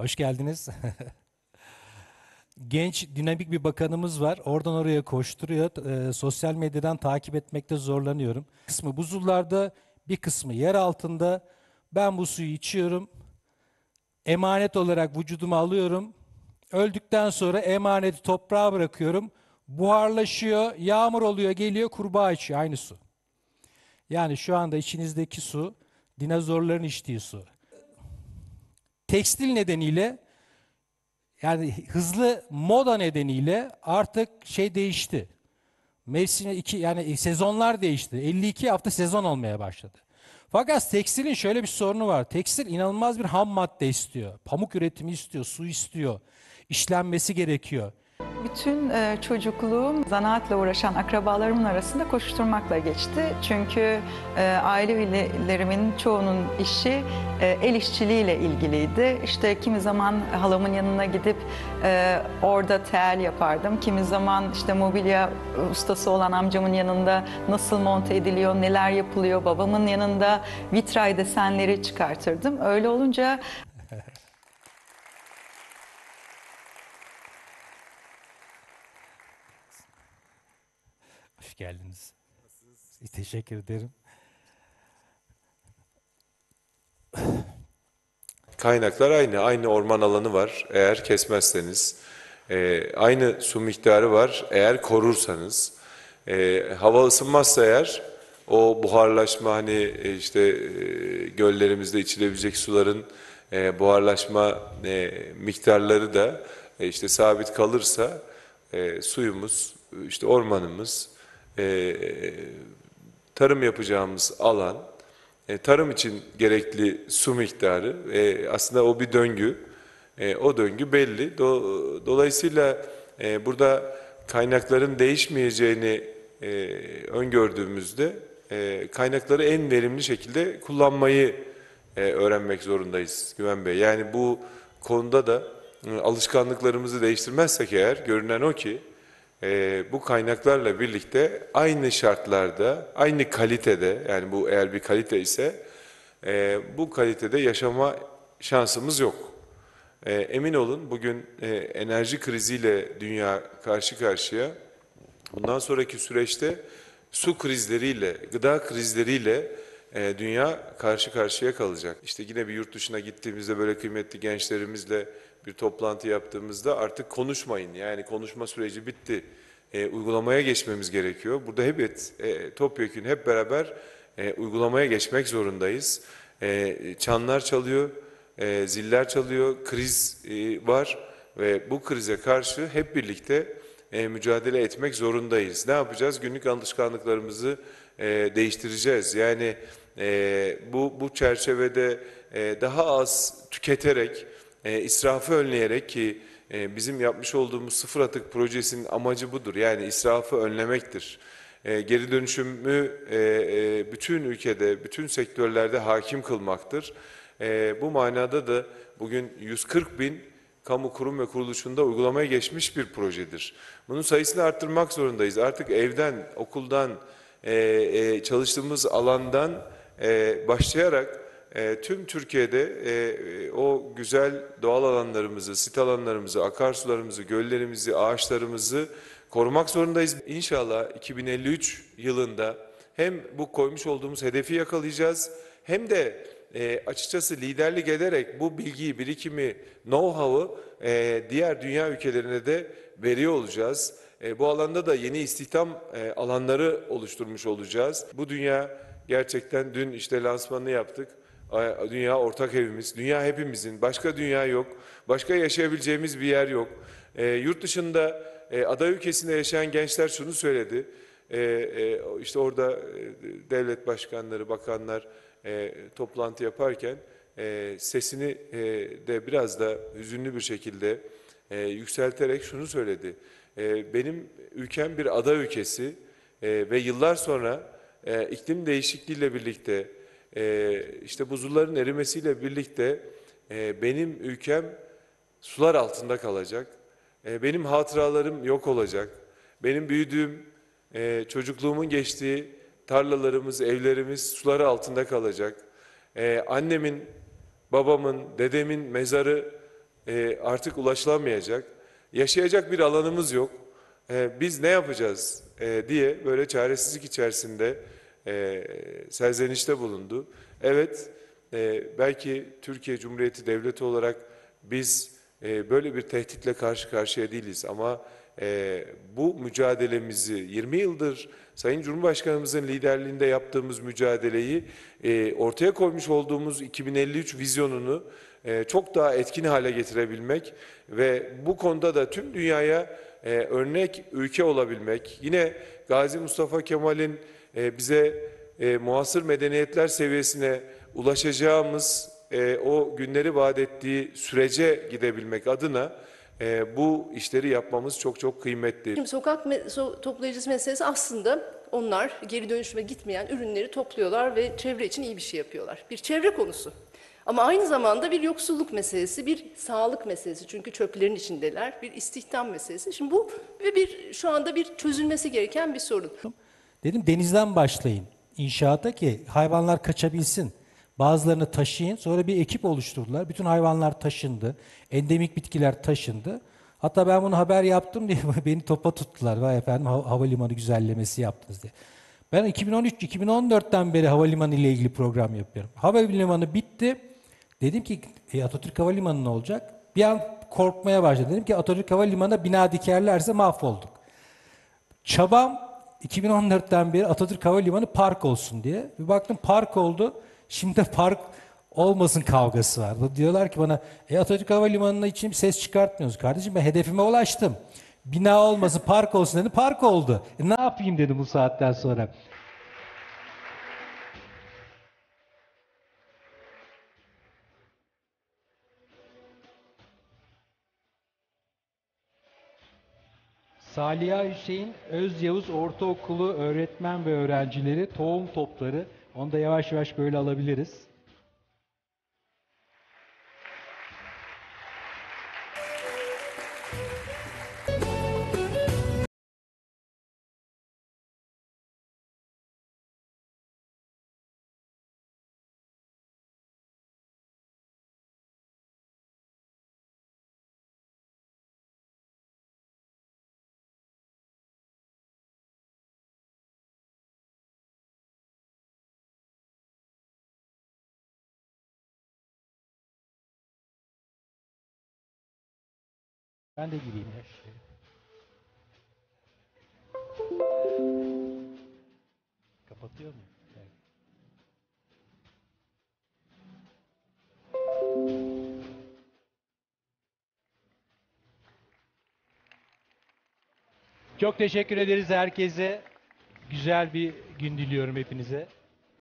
Hoş geldiniz. Genç, dinamik bir bakanımız var. Oradan oraya koşturuyor. Sosyal medyadan takip etmekte zorlanıyorum. Kısmı buzullarda, bir kısmı yer altında. Ben bu suyu içiyorum. Emanet olarak vücuduma alıyorum. Öldükten sonra emaneti toprağa bırakıyorum. Buharlaşıyor, yağmur oluyor, geliyor, kurbağa içiyor. Aynı su. Yani şu anda içinizdeki su, dinozorların içtiği su. Tekstil nedeniyle, yani hızlı moda nedeniyle artık şey değişti. Mevsimi iki, yani sezonlar değişti. 52 hafta sezon olmaya başladı. Fakat tekstilin şöyle bir sorunu var. Tekstil inanılmaz bir ham madde istiyor. Pamuk üretimi istiyor, su istiyor. İşlenmesi gerekiyor. Bütün çocukluğum zanaatla uğraşan akrabalarımın arasında koşturmakla geçti. Çünkü aile üyelerimin çoğunun işi el işçiliğiyle ilgiliydi. İşte kimi zaman halamın yanına gidip orada tel yapardım. Kimi zaman işte mobilya ustası olan amcamın yanında nasıl monte ediliyor, neler yapılıyor. Babamın yanında vitray desenleri çıkartırdım. Öyle olunca Hoş geldiniz. Teşekkür ederim. Kaynaklar aynı orman alanı var eğer kesmezseniz. Aynı su miktarı var eğer korursanız. Hava ısınmazsa eğer o buharlaşma hani göllerimizde içilebilecek suların buharlaşma miktarları da sabit kalırsa suyumuz, işte ormanımız, tarım yapacağımız alan, tarım için gerekli su miktarı, aslında o bir döngü, o döngü belli. Dolayısıyla burada kaynakların değişmeyeceğini öngördüğümüzde kaynakları en verimli şekilde kullanmayı öğrenmek zorundayız Güven Bey. Yani bu konuda da alışkanlıklarımızı değiştirmezsek eğer görünen o ki bu kaynaklarla birlikte aynı şartlarda, aynı kalitede, yani bu eğer bir kalite ise bu kalitede yaşama şansımız yok. Emin olun bugün enerji kriziyle dünya karşı karşıya. Bundan sonraki süreçte su krizleriyle, gıda krizleriyle dünya karşı karşıya kalacak. İşte yine bir yurt dışına gittiğimizde böyle kıymetli gençlerimizle bir toplantı yaptığımızda artık konuşmayın. Yani konuşma süreci bitti. Uygulamaya geçmemiz gerekiyor. Burada topyekün hep beraber uygulamaya geçmek zorundayız. Çanlar çalıyor, ziller çalıyor, kriz var ve bu krize karşı hep birlikte mücadele etmek zorundayız. Ne yapacağız? Günlük alışkanlıklarımızı değiştireceğiz. Yani bu çerçevede daha az tüketerek, israfı önleyerek ki bizim yapmış olduğumuz sıfır atık projesinin amacı budur. Yani israfı önlemektir. Geri dönüşümü bütün ülkede, bütün sektörlerde hakim kılmaktır. Bu manada da bugün 140 bin kamu kurum ve kuruluşunda uygulamaya geçmiş bir projedir. Bunun sayısını arttırmak zorundayız. Artık evden, okuldan, çalıştığımız alandan başlayarak tüm Türkiye'de o güzel doğal alanlarımızı, sit alanlarımızı, akarsularımızı, göllerimizi, ağaçlarımızı korumak zorundayız. İnşallah 2053 yılında hem bu koymuş olduğumuz hedefi yakalayacağız hem de açıkçası liderlik ederek bu bilgiyi, birikimi, know-how'ı diğer dünya ülkelerine de veriyor olacağız. Bu alanda da yeni istihdam alanları oluşturmuş olacağız. Bu dünya gerçekten dün işte lansmanını yaptık. Dünya ortak evimiz, dünya hepimizin, başka dünya yok, başka yaşayabileceğimiz bir yer yok. Yurt dışında aday ülkesinde yaşayan gençler şunu söyledi, işte orada devlet başkanları, bakanlar toplantı yaparken sesini de biraz da hüzünlü bir şekilde yükselterek şunu söyledi. Benim ülkem bir ada ülkesi ve yıllar sonra iklim değişikliğiyle birlikte işte buzulların erimesiyle birlikte benim ülkem sular altında kalacak. Benim hatıralarım yok olacak. Benim büyüdüğüm, çocukluğumun geçtiği tarlalarımız, evlerimiz suları altında kalacak. Annemin, babamın, dedemin mezarı artık ulaşılamayacak, yaşayacak bir alanımız yok. Biz ne yapacağız diye böyle çaresizlik içerisinde serzenişte bulundu. Evet, belki Türkiye Cumhuriyeti Devleti olarak biz böyle bir tehditle karşı karşıya değiliz ama bu mücadelemizi 20 yıldır Sayın Cumhurbaşkanımızın liderliğinde yaptığımız mücadeleyi ortaya koymuş olduğumuz 2053 vizyonunu çok daha etkin hale getirebilmek ve bu konuda da tüm dünyaya örnek ülke olabilmek, yine Gazi Mustafa Kemal'in bize muasır medeniyetler seviyesine ulaşacağımız o günleri vaat ettiği sürece gidebilmek adına bu işleri yapmamız çok çok kıymetli. Şimdi toplayıcısı meselesi aslında onlar geri dönüşüme gitmeyen ürünleri topluyorlar ve çevre için iyi bir şey yapıyorlar. Bir çevre konusu. Ama aynı zamanda bir yoksulluk meselesi, bir sağlık meselesi. Çünkü çöplerin içindeler, bir istihdam meselesi. Şimdi bu şu anda bir çözülmesi gereken bir sorun. Dedim denizden başlayın inşaata ki hayvanlar kaçabilsin. Bazılarını taşıyın. Sonra bir ekip oluşturdular. Bütün hayvanlar taşındı. Endemik bitkiler taşındı. Hatta ben bunu haber yaptım diye beni topa tuttular. Vay efendim havalimanı güzellemesi yaptınız diye. Ben 2013-2014'ten beri havalimanı ile ilgili program yapıyorum. Havalimanı bitti. Dedim ki Atatürk Havalimanı ne olacak? Bir an korkmaya başladım. Dedim ki Atatürk Havalimanı'na bina dikerlerse mahvolduk. Çabam 2014'ten beri Atatürk Havalimanı park olsun diye. Bir baktım park oldu. Şimdi de park olmasın kavgası var. Diyorlar ki bana Atatürk Havalimanı'na için ses çıkartmıyoruz. Kardeşim ben hedefime ulaştım. Bina olmasın park olsun dedi. Park oldu. Ne yapayım dedim bu saatten sonra. Saliha Hüseyin Öz Yavuz Ortaokulu öğretmen ve öğrencileri tohum topları. Onu da yavaş yavaş böyle alabiliriz. Ben de gireyim ya şuraya. Kapatıyor mu? Evet. Çok teşekkür ederiz herkese. Güzel bir gün diliyorum hepinize.